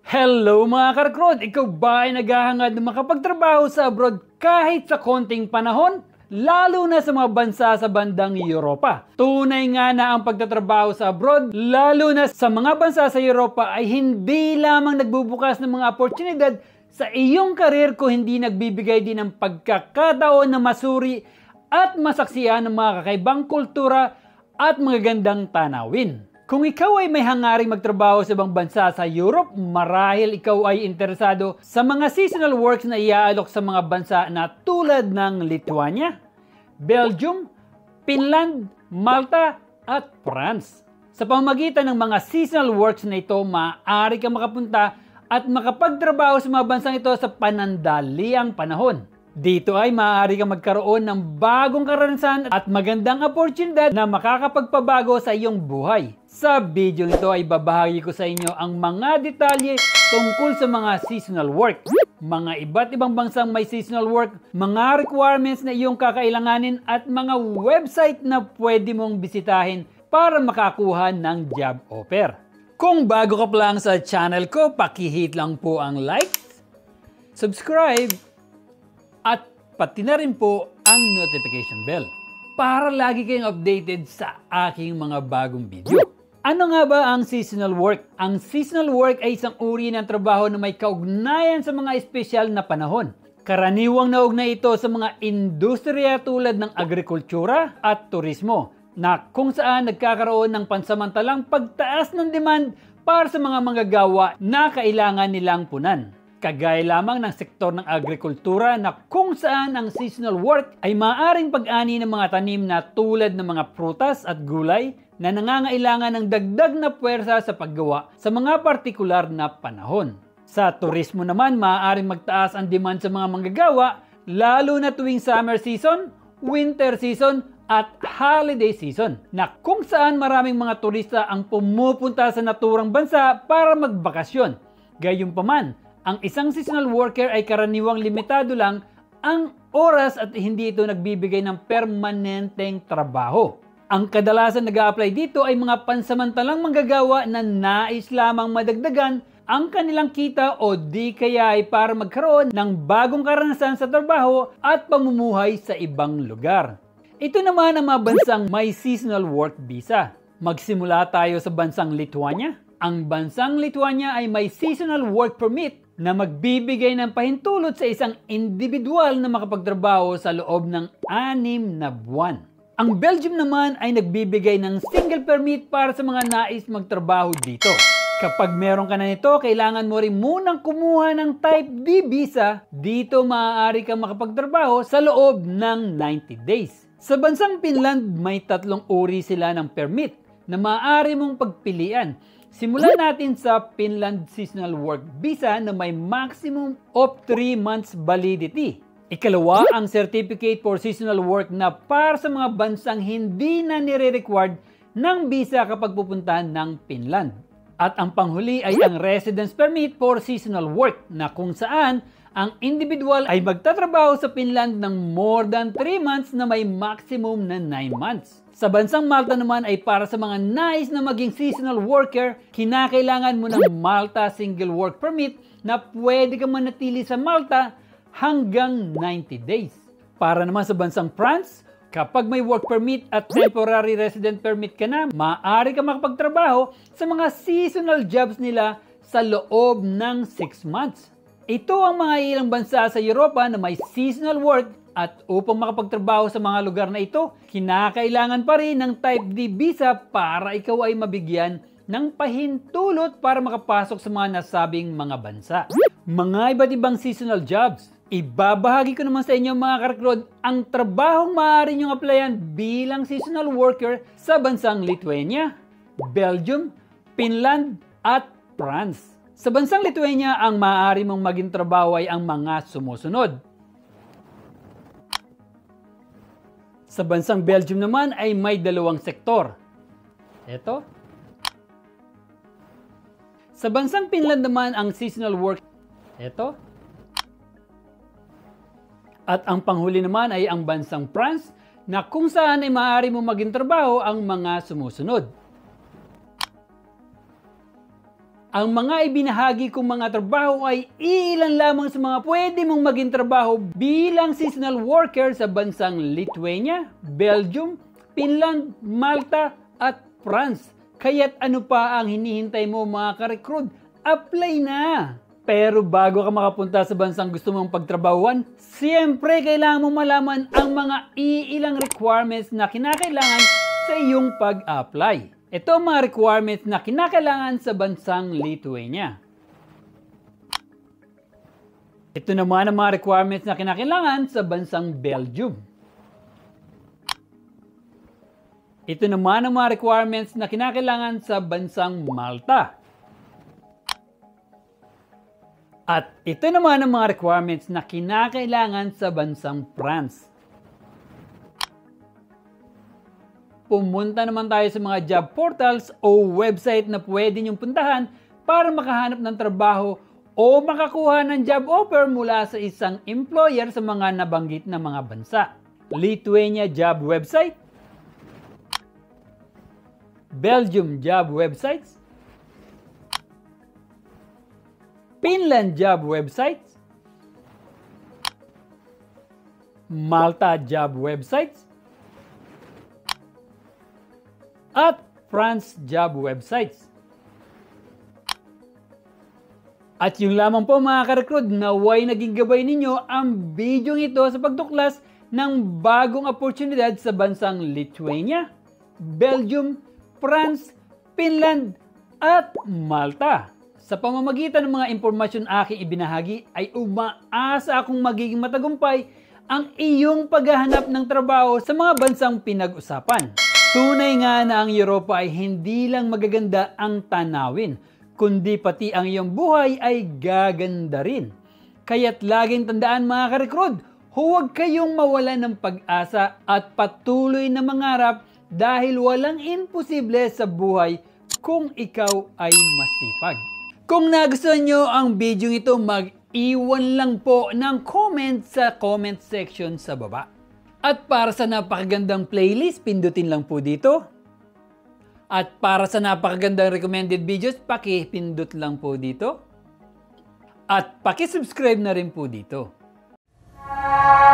Hello mga karakrod! Ikaw ba ay naghahangad na makapagtrabaho sa abroad kahit sa konting panahon? Lalo na sa mga bansa sa bandang Europa. Tunay nga na ang pagtatrabaho sa abroad, lalo na sa mga bansa sa Europa ay hindi lamang nagbubukas ng mga oportunidad sa iyong karir kung hindi nagbibigay din ng pagkakataon na masuri at masaksihan ng mga kakaibang kultura at mga gandang tanawin. Kung ikaw ay may hangaring magtrabaho sa ibang bansa sa Europe, marahil ikaw ay interesado sa mga seasonal works na iaalok sa mga bansa na tulad ng Lithuania, Belgium, Finland, Malta, at France. Sa pamamagitan ng mga seasonal works na ito, maaari kang makapunta at makapagtrabaho sa mga bansang ito sa panandaliang panahon. Dito ay maaari kang magkaroon ng bagong karanasan at magandang oportunidad na makakapagpabago sa iyong buhay. Sa video ito ay babahagi ko sa inyo ang mga detalye tungkol sa mga seasonal work, mga iba't ibang bansang may seasonal work, mga requirements na iyong kakailanganin at mga website na pwede mong bisitahin para makakuha ng job offer. Kung bago ka pa lang sa channel ko, pakihit lang po ang like, subscribe, at pati na rin po ang notification bell para lagi kayong updated sa aking mga bagong video. Ano nga ba ang seasonal work? Ang seasonal work ay isang uri ng trabaho na may kaugnayan sa mga espesyal na panahon. Karaniwang naugnay ito sa mga industriya tulad ng agrikultura at turismo na kung saan nagkakaroon ng pansamantalang pagtaas ng demand para sa mga manggagawa na kailangan nilang punan. Kagaya lamang ng sektor ng agrikultura na kung saan ang seasonal work ay maaaring pag-ani ng mga tanim na tulad ng mga prutas at gulay na nangangailangan ng dagdag na puwersa sa paggawa sa mga partikular na panahon. Sa turismo naman, maaaring magtaas ang demand sa mga manggagawa lalo na tuwing summer season, winter season at holiday season na kung saan maraming mga turista ang pumupunta sa naturang bansa para magbakasyon. Gayunpaman, ang isang seasonal worker ay karaniwang limitado lang ang oras at hindi ito nagbibigay ng permanenteng trabaho. Ang kadalasan nag-a-apply dito ay mga pansamantalang manggagawa na nais lamang madagdagan ang kanilang kita o di kaya ay para magkaroon ng bagong karanasan sa trabaho at pamumuhay sa ibang lugar. Ito naman ang mga bansang may seasonal work visa. Magsimula tayo sa bansang Lithuania. Ang bansang Lithuania ay may seasonal work permit na magbibigay ng pahintulot sa isang individual na makapagtrabaho sa loob ng 6 na buwan. Ang Belgium naman ay nagbibigay ng single permit para sa mga nais magtrabaho dito. Kapag meron ka na nito, kailangan mo rin munang kumuha ng Type D visa. Dito maaari kang makapagtrabaho sa loob ng 90 days. Sa bansang Finland, may 3 uri sila ng permit na maaari mong pagpilian. Simulan natin sa Finland Seasonal Work Visa na may maximum of 3 months validity. Ikalawa, ang Certificate for Seasonal Work na para sa mga bansang hindi na nire-required ng visa kapag pupuntahan ng Finland. At ang panghuli ay ang Residence Permit for Seasonal Work na kung saan ang individual ay magtatrabaho sa Finland ng more than 3 months na may maximum na 9 months. Sa bansang Malta naman ay para sa mga nais na maging seasonal worker, kinakailangan mo ng Malta Single Work Permit na pwede ka manatili sa Malta hanggang 90 days. Para naman sa bansang France, kapag may work permit at temporary resident permit ka na, maaari ka makapagtrabaho sa mga seasonal jobs nila sa loob ng 6 months. Ito ang mga ilang bansa sa Europa na may seasonal work at upang makapagtrabaho sa mga lugar na ito, kinakailangan pa rin ng Type D visa para ikaw ay mabigyan ng pahintulot para makapasok sa mga nasabing mga bansa. Mga iba't ibang seasonal jobs. Ibabahagi ko naman sa inyo mga karakrod ang trabahong maaari niyong applyan bilang seasonal worker sa bansang Lithuania, Belgium, Finland at France. Sa bansang Lithuania, ang maaari mong maging trabaho ay ang mga sumusunod. Sa bansang Belgium naman ay may 2 sektor. Ito. Sa bansang Finland naman ang seasonal work. Ito. At ang panghuli naman ay ang bansang France na kung saan ay maaari mo maging trabaho ang mga sumusunod. Ang mga ibinahagi kong mga trabaho ay ilan lamang sa mga pwede mong maging trabaho bilang seasonal worker sa bansang Lithuania, Belgium, Finland, Malta at France. Kaya't ano pa ang hinihintay mo mga ka-recruit? Apply na! Pero bago ka makapunta sa bansang gusto mong pagtrabahuan, siyempre kailangan mong malaman ang mga iilang requirements na kinakailangan sa iyong pag-apply. Ito ang mga requirements na kinakailangan sa bansang Lithuania. Ito naman ang mga requirements na kinakailangan sa bansang Belgium. Ito naman ang mga requirements na kinakailangan sa bansang Malta. At ito naman ang mga requirements na kinakailangan sa bansang France. Pumunta naman tayo sa mga job portals o website na pwede niyong puntahan para makahanap ng trabaho o makakuha ng job offer mula sa isang employer sa mga nabanggit na mga bansa. Lithuania job website, Belgium job websites, Finland job websites, Malta job websites, at France job websites. At yung lamang po mga ka-recruit, naway naging gabay ninyo ang video ito sa pagtuklas ng bagong oportunidad sa bansang Lithuania, Belgium, France, Finland, at Malta. Sa pamamagitan ng mga impormasyon aking ibinahagi ay umaasa akong magiging matagumpay ang iyong paghahanap ng trabaho sa mga bansang pinag-usapan. Tunay nga na ang Europa ay hindi lang magaganda ang tanawin, kundi pati ang iyong buhay ay gaganda rin. Kaya't laging tandaan mga ka-recruit, huwag kayong mawalan ng pag-asa at patuloy na mangarap dahil walang imposible sa buhay kung ikaw ay masipag. Kung nagustuhan nyo ang video ito, mag-iwan lang po ng comment sa comment section sa baba. At para sa napakagandang playlist, pindutin lang po dito. At para sa napakagandang recommended videos, paki-pindot lang po dito. At paki-subscribe na rin po dito.